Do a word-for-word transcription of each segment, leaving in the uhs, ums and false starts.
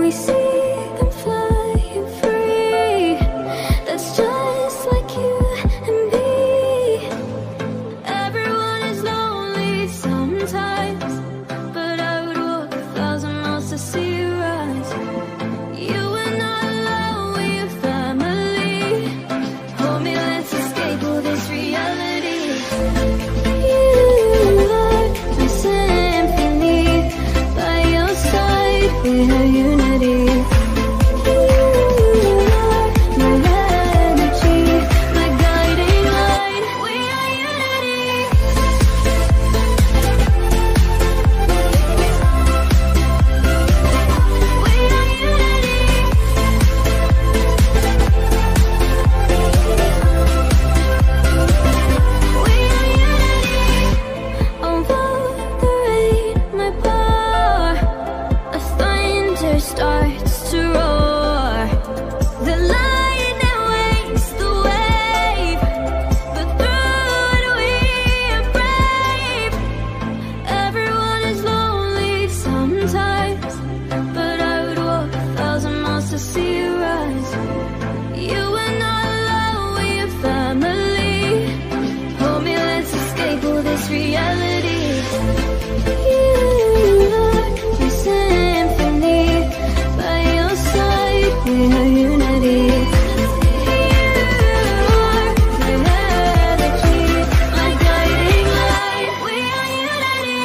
we see them flying free. That's just like you and me. Everyone is lonely sometimes, but I would walk a thousand miles to see you rise. You are not alone, we're family. Hold me, let's escape all this reality. You are my symphony. By your side, we are unity. You are my energy, my guiding light. We are unity. We are unity. We are unity. Although the rain might pour, a thunder starts to roar. The lightning wakes the wave, but through it we are brave. Everyone is lonely sometimes, but I would walk a thousand miles to see you rise. You are not alone, we are family. Hold me, let's escape all this reality. You are my symphony. By your side, we are unity. You are my energy, my guiding light. We are unity.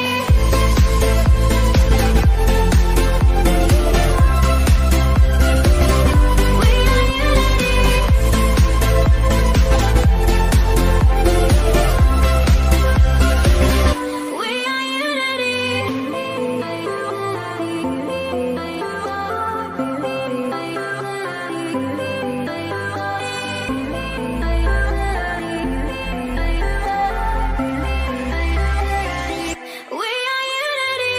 We are unity. We are unity. We are unity.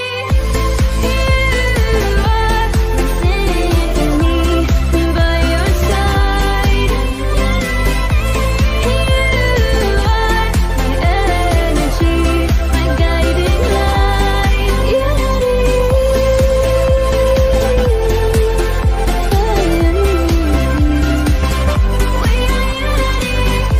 You are my symphony. By your side, you are my energy, my guiding light. Unity. We are unity.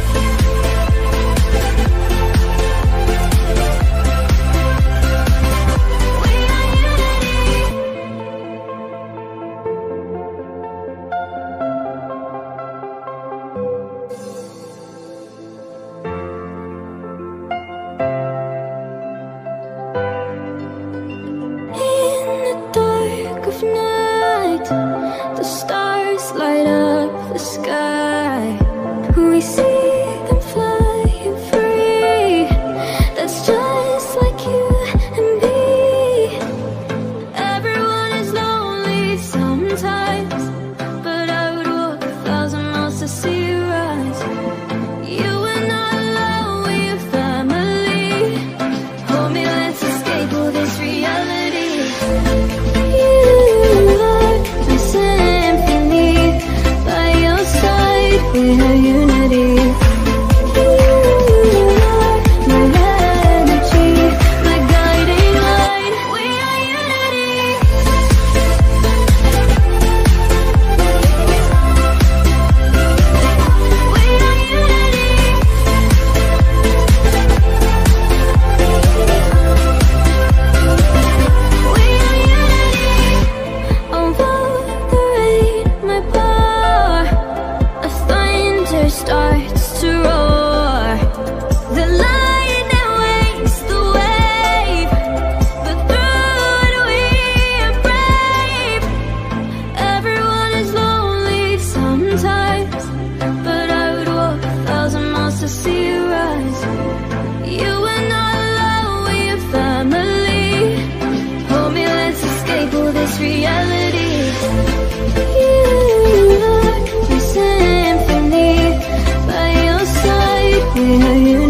We are unity. In the dark of night, the stars light up the sky. We see them flying free. That's just like you and me. Everyone is lonely sometimes, but I would walk a thousand miles to see you rise. You are not alone, we are family. Hold me, let's escape all this reality. You are my symphony. By your side, we are unity. You are my energy, my guiding light. We are unity. We are unity. We are unity. Although the rain might pour, a thunder starts to roar. The lightning wakes the wave, but through it we are brave. Everyone is lonely sometimes, but I would walk a thousand miles to see you rise. You are not alone, we are family. Hold me, let's escape all this reality. You are my symphony. By your side, we are unity.